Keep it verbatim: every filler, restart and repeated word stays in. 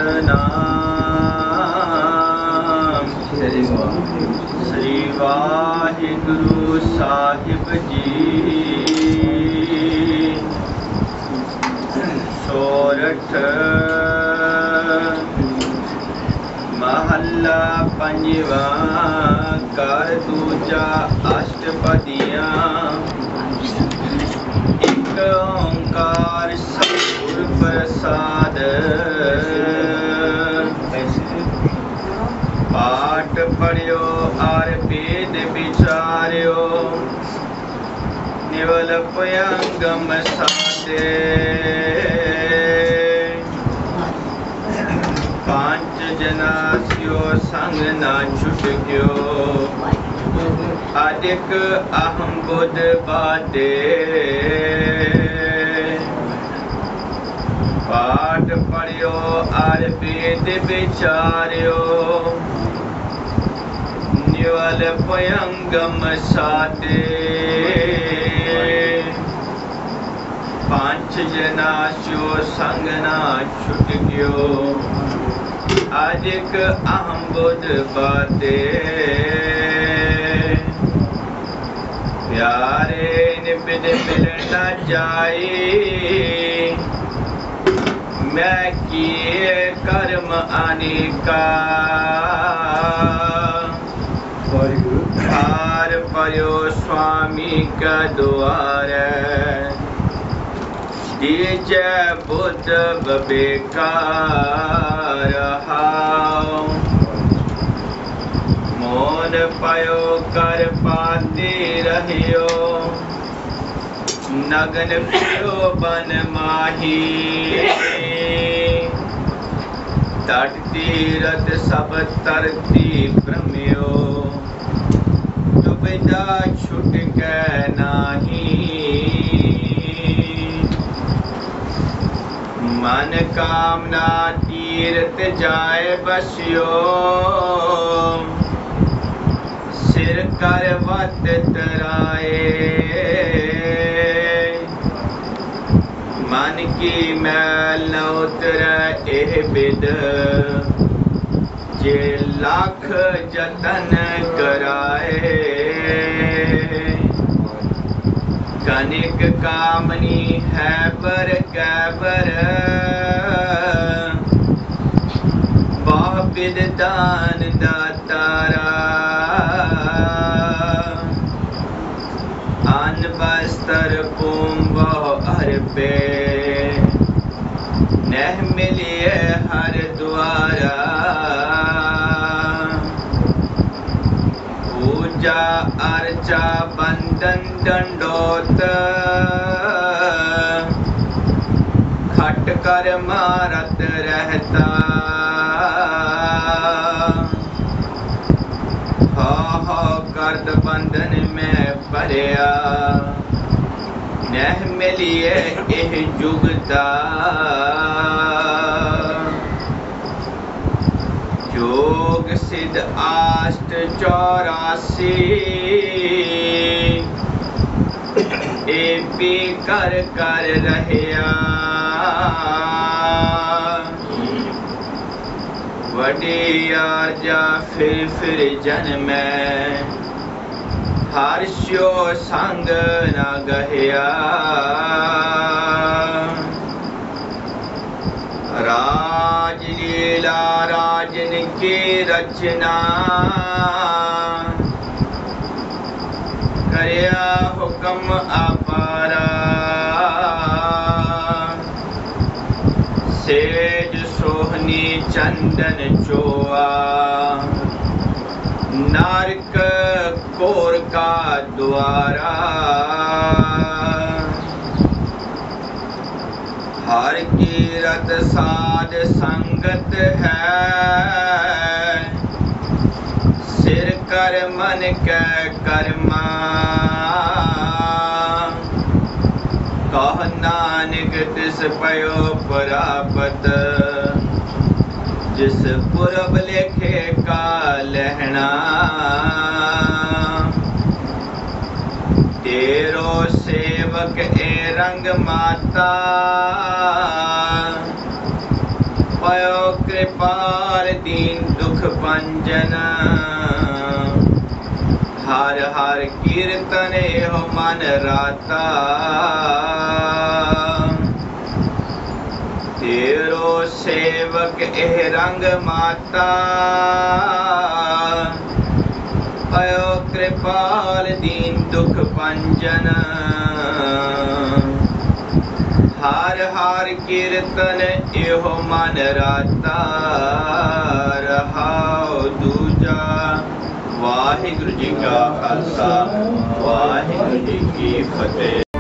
सतनाम श्री वाहिगुरु साहिब जी। सोरठ महला पंजवा कर दूजा अष्टपदियां। एक ओंकार सतगुर प्रसाद पाठ पढ़ियो आर वेद विचार्यो निवल पयंगम साधे। पांच जनास्यो संग ना छुटक्यो अधिक अहम बुध बाटे। पाठ पढ़ियो आर वेद विचार्यो निवल पयंगम साधे। पांच जनास्यो संग ना छुटक्यो अधिक अहम बुध बाटे। प्यारे निबिद मिल न जाए मैं किए कर्म अनेका। पार पयो स्वामी का द्वार दीजे बुद्ध बेकार। मोन पयो कर पाती रहियो नगन पियो बन माही। तट तीरथ सब तरती भ्रमियो दुविधा छुट के नाही। मन कामना तीरथ जाए बसियो सिर कर वत तराए। मन की मैल न उतरे एह बिद जे लाख जतन कराए। कनिक कामनी है पर कैबर बहु विद दान दातारा। अन्न बस्तर पुम बहु अर्पे नह मिलिए हर द्वारा। पूजा अर्चा बंदन दंडोत खट कर मारत रहता। हो हो कर्द बंधन में पड़िया नह मिलिए एह जुगता। जोग सिद्ध आष्ट चौरासी ए पी कर कर रहया। वडिया जा फिर फिर जन्म हर्ष्यो संग न गहया। राजलीला राजन की रचना करया हुक्म अपारा। सेज सोहनी चंदन चोआ नारक कोर का द्वारा। हर की रत साध संगत है सिर कर मन के कर्मा। कह नानक तिस पयो प्रापत जिस पुरब लेखे का लहना। तेरो सेवक ए रंग माता पयो दुख भंजन हर हर कीर्तन हो मन राता तेरो सेवक एह रंग माता पयो कृपाल दीन दुख भंजन हर हर कीर्तन एहो मन राता रहाओ दूजा वाहिगुरु जी का खालसा वाहिगुरु जी की फतेह।